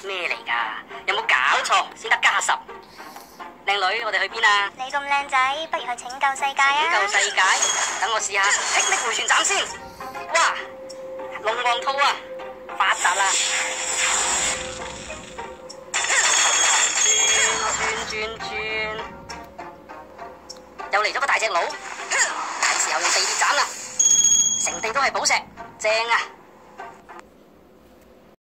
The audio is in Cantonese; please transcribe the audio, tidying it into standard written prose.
咩嚟㗎？有冇搞錯？先得加10。靚女，我哋去邊啊？ 你咁靚仔，不如去拯救世界啊！ 拯救世界？等我試下霹靂迴旋斬先。哇！龍王兔啊，發達啦！轉，又嚟咗個大隻佬，係時候用地鐵斬啦！成地都係寶石，正啊！